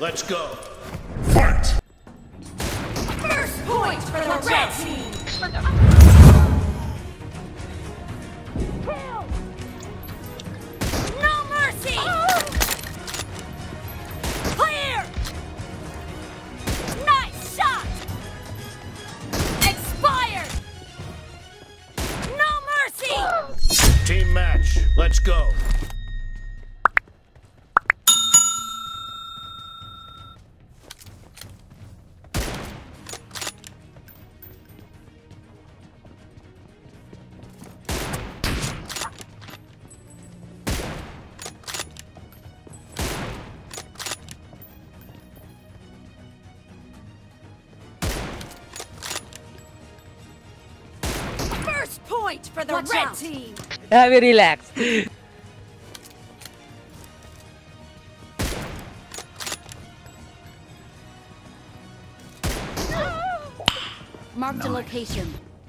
let's go. Fight! First point for the red team! Kill! No mercy! Clear! Nice shot! Expired! No mercy! Team match, let's go. First point for the red team! Very relaxed. Mark the location.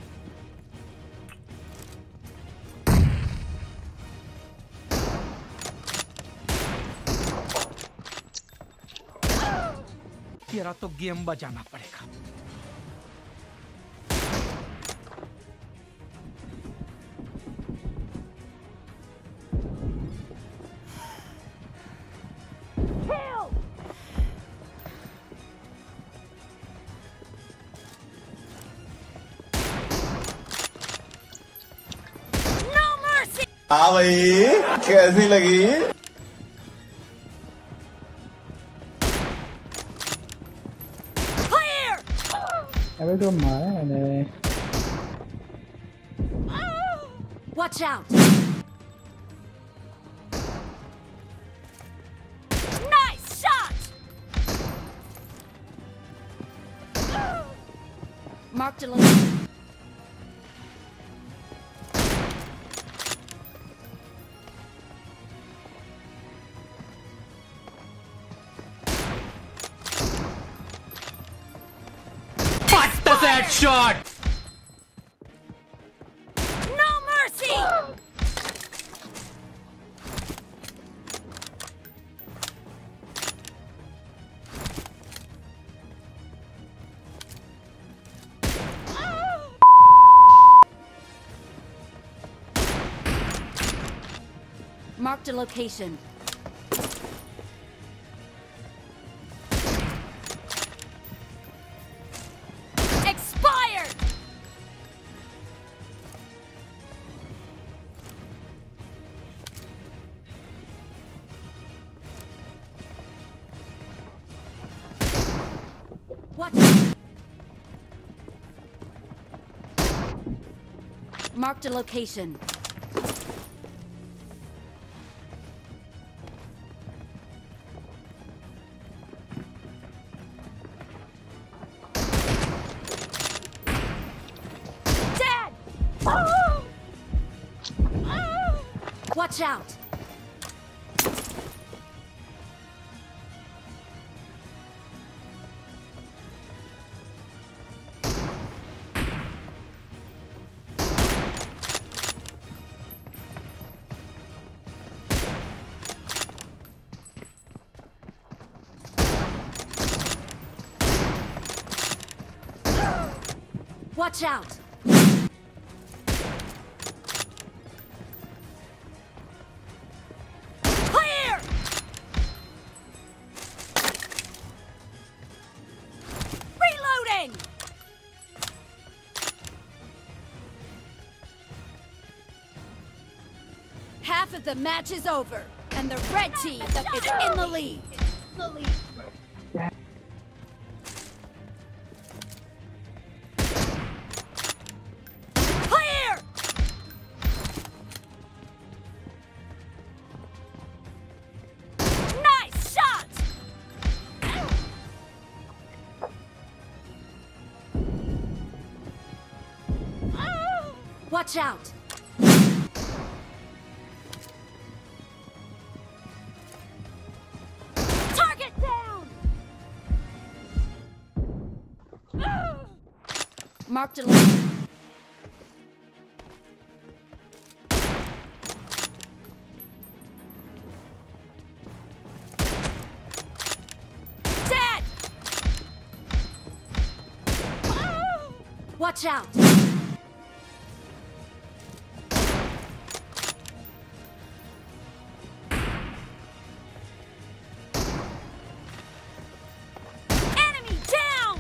तेरा तो game बजाना पड़ेगा। हाँ भाई कैसी लगी Clear! अबे तो मारा मैंने Watch out! Nice shot! Mark the location. That shot! No mercy! Mark the location. Expired! What? Mark the location. Watch out! Watch out! Clear! Reloading! Half of the match is over, and the red team is in the lead. Clear! Nice shot! Watch out! Target down! Marked a Watch out! Enemy down!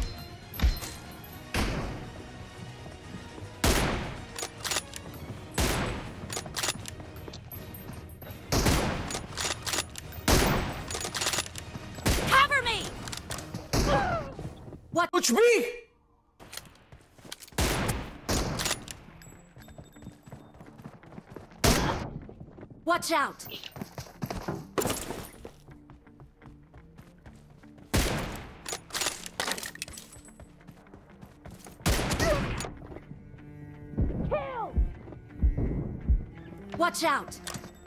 Cover me! What? कुछ भी Watch out! Kill! Watch out!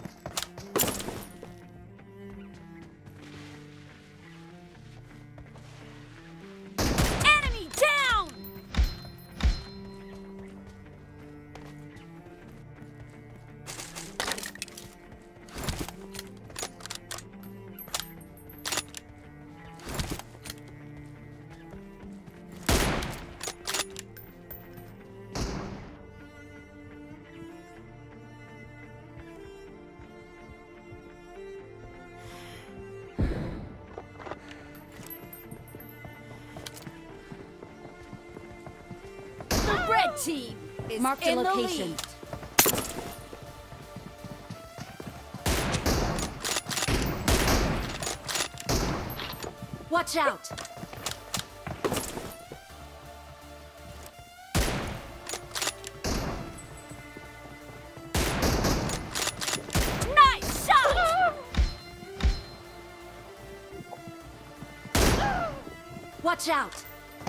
Enemy down! The red team is Marked a in the location. lead. Watch out! Nice shot! Watch out!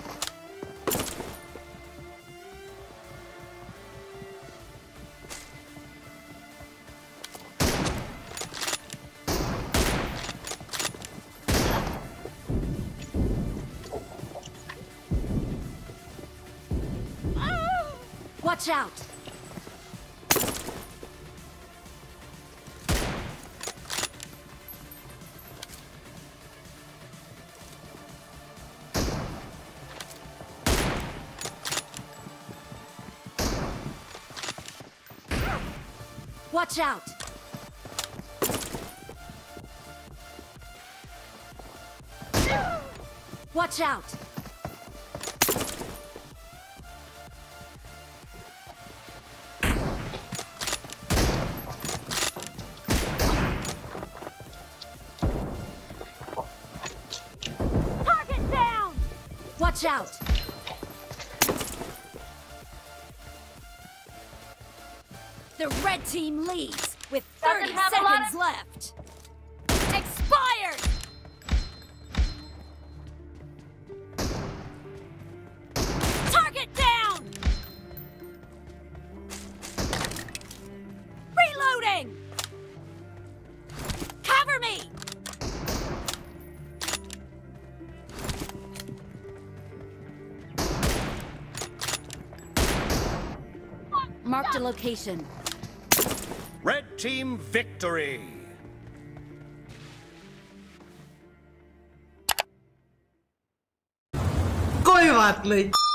Watch out! Watch out! Watch out! Target down! Watch out! The red team leads with 30 seconds left. Expired! Target down! Reloading! Cover me! Marked a location. Red team victory! कोई बात नहीं।